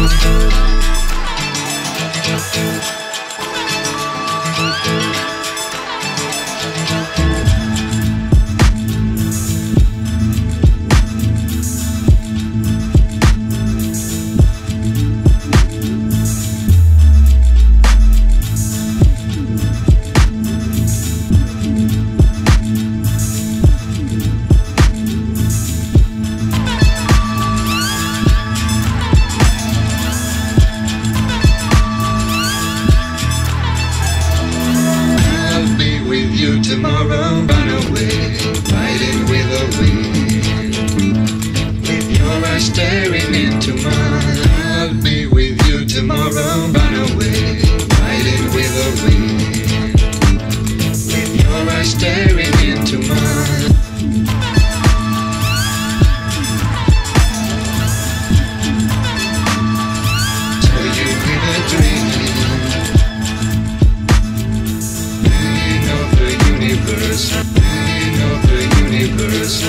Tomorrow, run away, riding with a wind. With your eyes staring into mine, I'll be with you tomorrow, run away, riding with a wind. With your eyes staring into mine. So you live a dream. Universe, of the universe.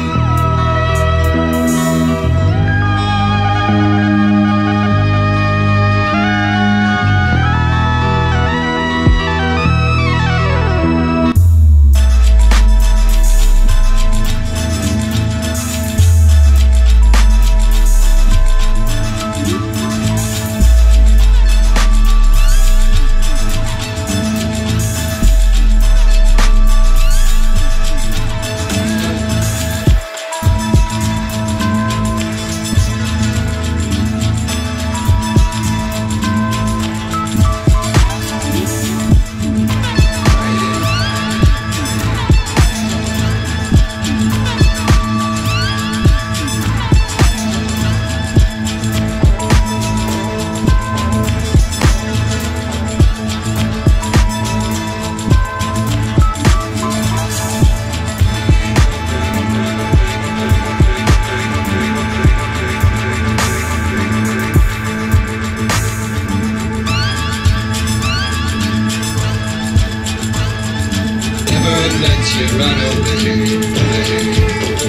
Let you run away.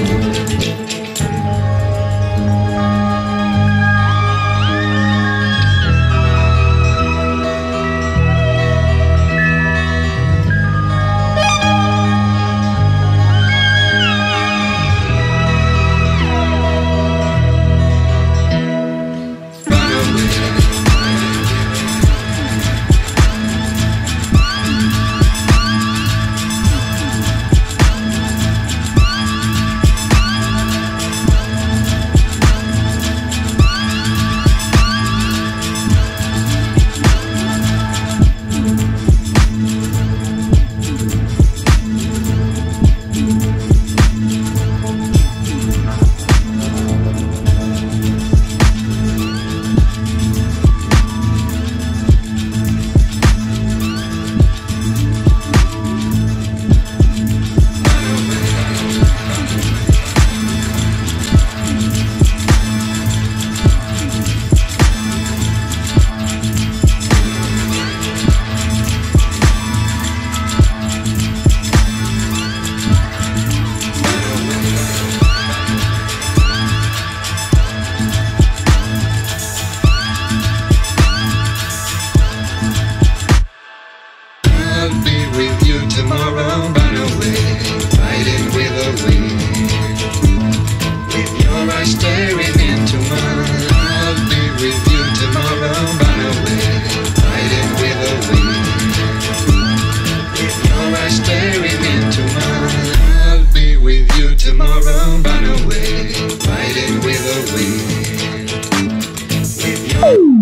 Tomorrow, run away, riding with a wind. With your eyes staring into mine, I'll be with you tomorrow, run away, riding with a wind. With your eyes staring into mine, I'll be with you tomorrow, run away, riding with a wind. With your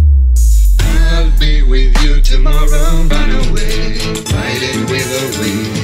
I'll be with you tomorrow, run away, riding with a wind.